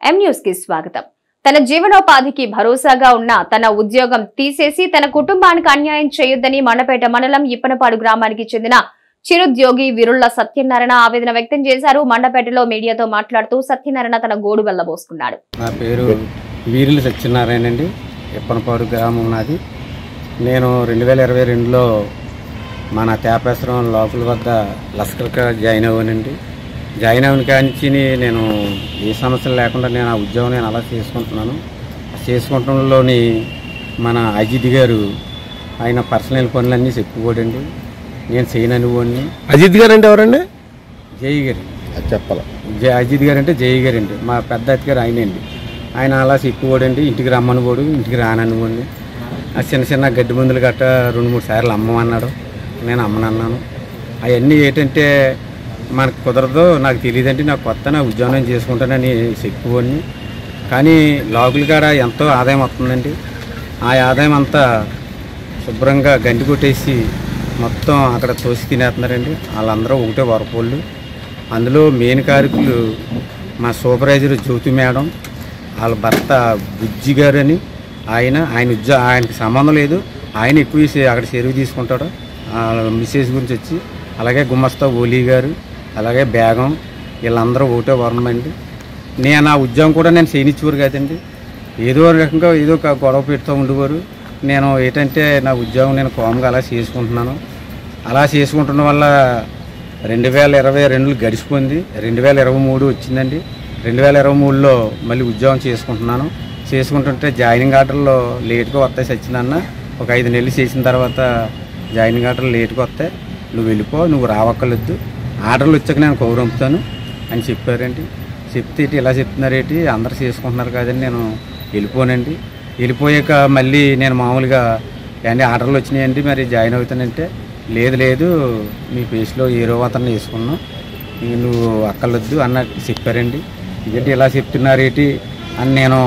M news కి స్వాగతం. తన జీవనోపాధికి భరోసాగా ఉన్న తన ఉద్యోగం తీసేసి తన కుటుంబానికి అన్యాయం చేయొద్దని మండపేట మండలం ఇప్పనపాడు గ్రామానికి చెందిన చిరుద్యోగి వీరుళ్ల సత్యనారాయణ ఆవేదన వ్యక్తం చేశారు. మండపేటలో మీడియాతో మాట్లాడుతూ సత్యనారాయణ తన గోడు వెళ్లబోసుకున్నాడు. నా పేరు వీరుల సత్యనారాయణ అండి. ఇప్పనపాడు గ్రామం నాది. నేను 2022లో మన తేపేశ్వరం లోపల వద్ద లస్కర్గా జాయిన్ అవ్వానండి. జాయిన్ అయిన కానించి నేను ఏ సమస్యలు లేకుండా నేను ఆ ఉద్యోగం నేను అలా చేసుకుంటున్నాను. చేసుకుంటంలోని మన అజిత్ గారు ఆయన పర్సనల్ పనులన్నీ చెప్పుకోడండి. నేను చేయననివ్వండి. అజిత్ గారు అంటే ఎవరండి? జై గారు చెప్పాలి. అజిత్ గారు అంటే జై గారు అండి. మా పెద్ద అతి గారు ఆయనండి. ఆయన అలా చెప్పుకోడండి. ఇంటికి రమ్మనిపోడు, ఇంటికి రాననివ్వండి. ఆ చిన్న చిన్న గడ్డి మందులు గట్ట 2-3 సార్లు అమ్మమన్నాడు. నేను అమ్మనన్నాను. అవన్నీ ఏంటంటే మనకు కుదరదు, నాకు తెలియదంటే నాకు కొత్త నా ఉద్యోగం చేసుకుంటానని చెప్పుకోండి. కానీ లాగుల కాడ ఎంతో ఆదాయం వస్తుందండి. ఆ ఆదాయం అంతా శుభ్రంగా గండి కొట్టేసి మొత్తం అక్కడ తోసి తినేస్తున్నారండి. వాళ్ళందరూ ఒకటే వరపోళ్ళు. అందులో మెయిన్ కారకులు మా సూపర్వైజర్ జ్యోతి మేడం, వాళ్ళ భర్త బుజ్జి గారు అని ఆయనకి సంబంధం లేదు. ఆయన ఎక్కువ అక్కడ చెరువు తీసుకుంటాడు మిస్సెస్ గురించి వచ్చి. అలాగే గుమస్తా ఓలీ గారు, అలాగే బేగం, వీళ్ళందరూ ఒకటే వర్ణమండి. నేను ఆ ఉద్యోగం కూడా నేను చేయనిచ్చేవారు కదండి. ఏదో రకంగా ఏదో ఒక గొడవ పెడుతూ ఉండేవారు. నేను ఏంటంటే నా ఉద్యోగం నేను కోమగా అలా చేసుకుంటున్నాను. అలా చేసుకుంటున్న వల్ల 2022 గడిచిపోయింది. 2023 వచ్చిందండి. 2023లో మళ్ళీ ఉద్యోగం చేసుకుంటున్నాను. చేసుకుంటుంటే జాయినింగ్ ఆర్డర్లో లేట్గా వస్తాయి. సచ్చినన్న ఒక 5 నెలలు చేసిన తర్వాత జాయినింగ్ ఆర్డర్లు లేట్గా వస్తాయి, నువ్వు వెళ్ళిపో, నువ్వు రావక్కర్లేదు, ఆర్డర్లు వచ్చాక నేను కౌరంపుతాను అని చెప్పారండి. చెప్తే ఇలా చెప్తున్నారేంటి, అందరు చేసుకుంటున్నారు కదండి, నేను వెళ్ళిపోనండి. వెళ్ళిపోయాక మళ్ళీ నేను మామూలుగా అండి ఆర్డర్లు వచ్చినాయండి మరి జాయిన్ అవుతానంటే లేదు మీ ప్లేస్లో ఏరో అతను వేసుకున్నావు, నువ్వు అక్కర్లొద్దు అన్నట్టు చెప్పారండి. ఇదేంటి ఇలా చెప్తున్నారేంటి అని నేను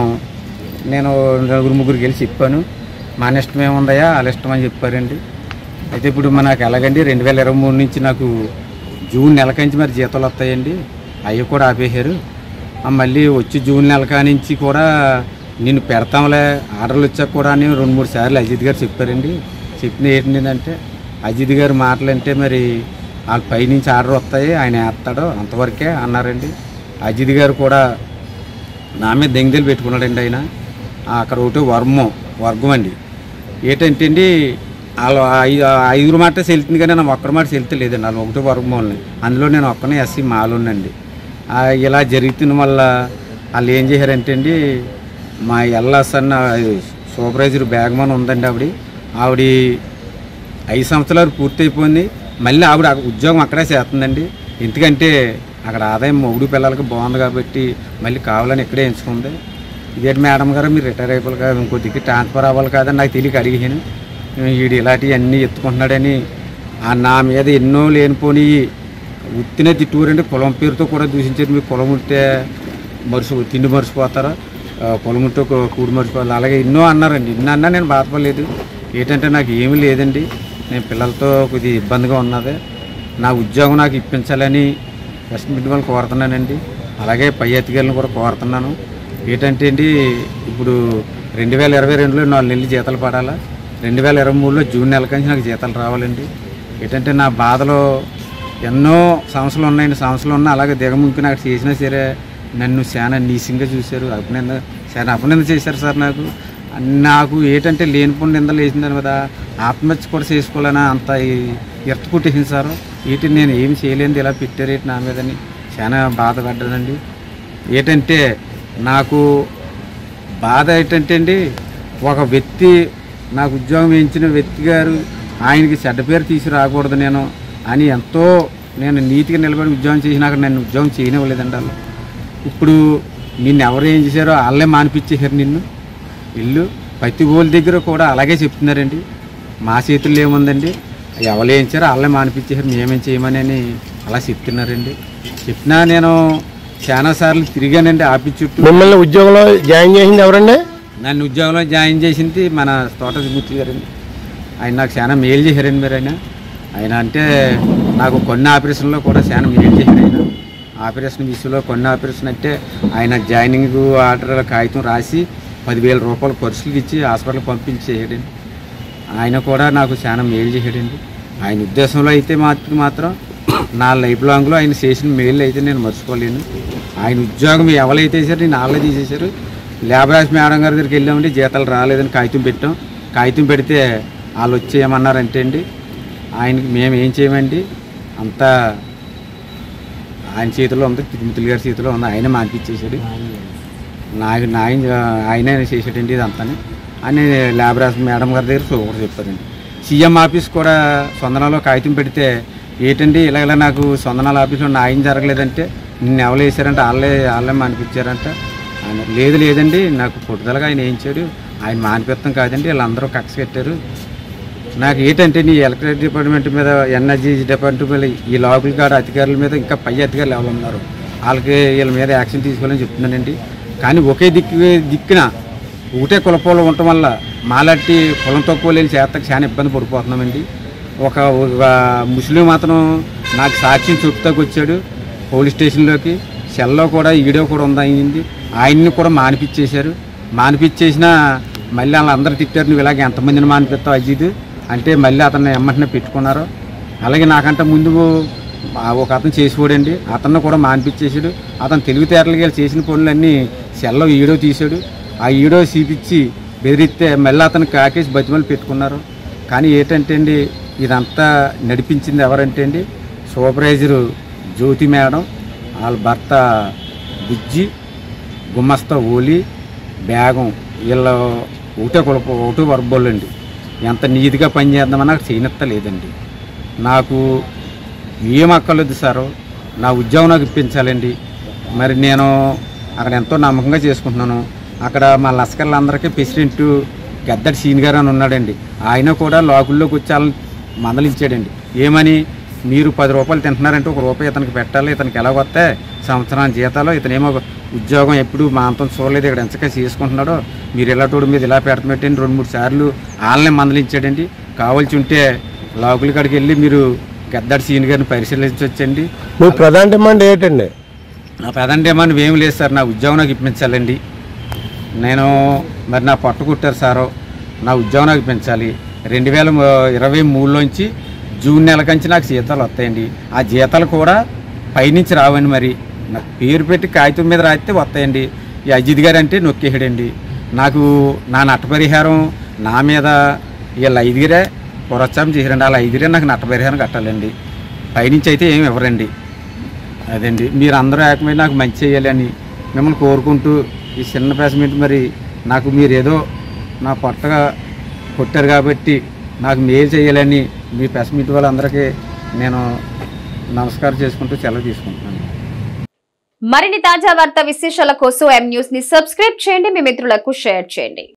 2-3 వెళ్ళి చెప్పాను. మన ఇష్టం ఏముందయా, వాళ్ళ ఇష్టం అని చెప్పారండి. అయితే ఇప్పుడు నాకు ఎలాగండి 2023 నుంచి నాకు జూన్ నెల నుంచి మరి జీతాలు వస్తాయండి, అవి కూడా ఆపేశారు. మళ్ళీ వచ్చి జూన్ నెల నుంచి కూడా నిన్ను పెడతాంలే ఆర్డర్లు వచ్చాక కూడా అని 2-3 సార్లు అజిత్ గారు చెప్పారండి. చెప్పిన ఏంటంటే అజిత్ గారు మాటలంటే మరి వాళ్ళ పైనుంచి ఆర్డర్ వస్తాయి, ఆయన వేస్తాడు అంతవరకే అన్నారండి. అజిత్ గారు కూడా నా మీద దెంగదలు పెట్టుకున్నాడండి. ఆయన అక్కడ ఒకటి వర్గం అండి. ఏంటంటే అండి వాళ్ళు 5 మాట సెలుతుంది కానీ నాకు ఒక్కరి మాట సెలుతలేదండి. వాళ్ళు ఒకటి వర్గం వాళ్ళని, అందులో నేను ఒక్కనే ఎస్సీ మాలోనండి. ఇలా జరుగుతున్న వల్ల వాళ్ళు ఏం చేశారంటే అండి, మా ఎల్ఎస్ అన్న సూపర్వైజర్ బ్యాగ్మన్ ఉందండి. ఆవిడ 5 సంవత్సరాలు పూర్తి అయిపోయింది. మళ్ళీ ఆవిడ ఉద్యోగం అక్కడే చేస్తుందండి. ఎందుకంటే అక్కడ ఆదాయం మొగుడు పిల్లలకి బాగుంది కాబట్టి మళ్ళీ కావాలని ఇక్కడే ఎంచుకుంది. ఇదేంటి మేడం గారు మీరు రిటైర్ అయిపోవాలి కదా, ఇంకొద్దికి ట్రాన్స్ఫర్ అవ్వాలి కదా, నాకు తెలియక అడిగాను. వీడు ఇలాంటివి అన్నీ ఎత్తుకుంటున్నాడని నా మీద ఎన్నో లేనిపోని ఉత్తినే తిట్టుకోరండి. కులం పేరుతో కూడా దూషించారు. మీకు కులం ఉంటే తిండి మర్చిపోతారా, కులం ఉంటే కూడి మర్చిపోతారు, అలాగే ఎన్నో అన్నారండి. ఎన్నో అన్నా నేను బాధపడలేదు. ఏంటంటే నాకు ఏమీ లేదండి, నేను పిల్లలతో కొద్దిగా ఇబ్బందిగా ఉన్నది. నా ఉద్యోగం నాకు ఇప్పించాలని వెస్ట్ మిడ్ వాళ్ళు కోరుతున్నానండి. అలాగే పై అధికారులను కూడా కోరుతున్నాను. ఏంటంటే అండి ఇప్పుడు 2022లో 4 నెలలు జీతాలు పడాలా, 2023లో జూన్ నెల నుంచి నాకు జీతాలు రావాలండి. ఏంటంటే నా బాధలో ఎన్నో సమస్యలు ఉన్నాయండి. సమస్యలు ఉన్నా అలాగే దిగముంకి నాకు చేసినా సరే నన్ను చాలా నీచంగా చూశారు, అపనింద చేశారు సార్. నాకు ఏంటంటే లేనిపోయిన నిందలు వేసిందని కదా, ఆత్మహత్య కూడా చేసుకోవాలని అంత ఎర్త కుట్టేసింది సార్. ఏంటి నేను ఏమి చేయలేనిది ఇలా పెట్టారేంటి నా మీదని చాలా బాధపడ్డానండి. ఏంటంటే నాకు బాధ ఏంటంటే అండి, ఒక వ్యక్తి నాకు ఉద్యోగం వేయించిన వ్యక్తి గారు ఆయనకి చెడ్డ పేరు తీసి రాకూడదు నేను అని ఎంతో నేను నీతిగా నిలబడి ఉద్యోగం చేసినాక నన్ను ఉద్యోగం చేయనివ్వలేదండి వాళ్ళు. ఇప్పుడు నిన్ను ఎవరు ఏం చేశారో వాళ్ళే మానిపించేశారు నిన్ను. ఇల్లు ప్రతి ఓళ్ళ దగ్గర కూడా అలాగే చెప్తున్నారండి. మా చేతుల్లో ఏముందండి, ఎవరు ఏం చేశారో వాళ్ళే మానిపించేశారు, మేమేం చేయమని అలా చెప్తున్నారండి. చెప్పినా నేను చాలాసార్లు తిరిగానండి ఆఫీస్ చుట్టూ. మిమ్మల్ని ఉద్యోగంలో జాయిన్ చేసింది ఎవరండి? నన్ను ఉద్యోగంలో జాయిన్ చేసింది మన తోట మూర్తి గారండి. ఆయన నాకు చాలా మేలు చేశారండి. మీరు ఆయన అంటే నాకు కొన్ని ఆపరేషన్లో కూడా చాలా మేలు చేశారు. ఆయన ఆపరేషన్ విషయంలో కొన్ని ఆపరేషన్ అంటే ఆయన జాయినింగ్ ఆర్డర్ కాగితం రాసి 10,000 రూపాయలు ఖర్చులు ఇచ్చి హాస్పిటల్ పంపించేయడండి. ఆయన కూడా నాకు చాలా మేలు చేయడండి. ఆయన ఉద్దేశంలో అయితే మాత్రం నా లైఫ్ లాంగ్లో ఆయన చేసిన మేలు అయితే నేను మర్చిపోలేను. ఆయన ఉద్యోగం ఎవరైతే చేశారు నేను వాళ్ళే తీసేశారు. లేబరాజ్ మేడం గారి దగ్గరికి వెళ్ళామండి, జీతాలు రాలేదని కాగితం పెట్టాం. కాగితం పెడితే వాళ్ళు వచ్చేయమన్నారంటే అండి ఆయనకి మేము ఏం చేయమండి, అంతా ఆయన చేతిలో ఉంది, తిరుమతులు గారి చేతిలో ఉంది. ఆయన మానిపించేశాడు. ఆయనే చేసాడండి ఇదంతా అని లేబరాజ్ మేడం గారి దగ్గర కూడా చెప్పారండి. సీఎం ఆఫీస్ కూడా సొందనాలో కాగితం పెడితే ఏంటండి ఇలా నాకు సొందనాల ఆఫీస్లో న్యాయం జరగలేదంటే నిన్ను ఎవరు వేసారంటే వాళ్ళే మానిపించారంట. ఆయన లేదండి నాకు పుట్టుదలగా ఆయన వేయించాడు, ఆయన మానిపిస్తాం కాదండి, వీళ్ళందరూ కక్ష కట్టారు. నాకు ఏంటంటే నీ ఎలక్ట్రిసిటీ డిపార్ట్మెంట్ మీద, ఎనర్జీ డిపార్ట్మెంట్ మీద, ఈ లోకల్ గార్డ్ అధికారుల మీద ఇంకా పై అధికారులు ఎవరు ఉన్నారు వాళ్ళకి వీళ్ళ మీద యాక్షన్ తీసుకోవాలని చెప్తున్నానండి. కానీ ఒకే దిక్కున ఒకటే కులపోలు ఉండటం వల్ల మాలాంటి కులం తక్కువ లేని చేతకు చాలా ఇబ్బంది పడిపోతున్నామండి. ఒక ముస్లిం మాత్రం నాకు సాక్ష్యం చెప్తాకు వచ్చాడు పోలీస్ స్టేషన్లోకి. సెల్లో కూడా వీడియో కూడా ఉందయింది. ఆయన్ని కూడా మానిపించేశారు. మానిపించేసినా మళ్ళీ వాళ్ళందరూ తిట్టారు, నువ్వు ఇలాగ ఎంతమందిని మానిపిస్తావు అజీద్ అంటే మళ్ళీ అతన్ని ఎమ్మటనే పెట్టుకున్నారు. అలాగే నాకంటే ముందు ఒక అతను చేసిపోడండి, అతన్ని కూడా మానిపించేశాడు. అతను తెలివితేటలుగా చేసిన పనులన్నీ సెల్లో వీడియో తీశాడు. ఆ వీడియో చూపించి బెదిరిస్తే మళ్ళీ అతను కాకేసి బతిమలు పెట్టుకున్నారు. కానీ ఏంటంటే అండి ఇదంతా నడిపించింది ఎవరంటే అండి సూపర్వైజరు జ్యోతి మేడం, వాళ్ళ భర్త బుజ్జి, గుమ్మస్తా ఓలి, బేగం, వీళ్ళ ఒకటే వర్బోళ్ళు అండి. ఎంత నీతిగా పనిచేద్దామని నాకు చేయనత్తలేదండి. నాకు ఏం అక్కర్లేదు సారు, నా ఉద్యోగం నాకు ఇప్పించాలండి. మరి నేను అక్కడ ఎంతో నమ్మకంగా చేసుకుంటున్నాను. అక్కడ మా లస్కర్లందరికీ ప్రెసిడెంట్ గద్దడి సీన్ గారు అని ఉన్నాడండి. ఆయన కూడా లోకుల్లోకి వచ్చి వాళ్ళని మందలించాడండి. ఏమని, మీరు 10 రూపాయలు తింటున్నారంటే 1 రూపాయి ఇతనికి పెట్టాలి, ఇతనికి ఎలాగొస్తే సంవత్సరానికి జీతాలు, ఇతనేమో ఉద్యోగం ఎప్పుడు మా అంతం చూడలేదు, ఇక్కడ ఎంచగా చేసుకుంటున్నాడో, మీరు ఇలాంటి మీద ఇలా పెడతమెట్టండి 2-3 సార్లు వాళ్ళని మందలించాడండి. కావాల్సి ఉంటే లోకుల కాడికి వెళ్ళి మీరు గద్దడి సీన్ గారిని పరిశీలించవచ్చండి. మీ ప్రధాన డిమాండ్ ఏంటండి? నా ప్రధాన డిమాండ్ ఏం లేదు సార్, నా ఉద్యోగం నాకు ఇప్పించాలండి. నేను మరి నా పట్టు కుట్టారు సారు, నా ఉద్యోగం నాకు ఇప్పించాలి. 2023లోంచి జూన్ నెల కంచి నాకు జీతాలు వస్తాయండి. ఆ జీతాలు కూడా పైనుంచి రావండి. మరి నాకు పేరు పెట్టి కాగితం మీద రాస్తే వస్తాయండి. ఈ అజిత్ గారు అంటే నొక్కేయడండి. నాకు నా నట్టపరిహారం నా మీద వీళ్ళ 5 ప్రోత్సాహం చేశారండి. వాళ్ళ 5 నాకు నట్టపరిహారం కట్టాలండి. పైనుంచి అయితే ఏమి ఇవ్వరండి. అదండి మీరు అందరూ ఏకమై నాకు మంచి చేయాలని మిమ్మల్ని కోరుకుంటూ ఈ చిన్న ప్రెస్మెంట్ మరి నాకు మీరు ఏదో నా పొట్టగా కొట్టారు కాబట్టి నాకు మేలు చేయాలని మీ ప్రెస్మెంట్ వాళ్ళందరికీ నేను నమస్కారం చేసుకుంటూ సెలవు తీసుకుంటున్నాను. మరిన్ని తాజా వార్తా విశేషాల కోసం M News ని సబ్స్క్రైబ్ చేయండి, మీ మిత్రులకు షేర్ చేయండి.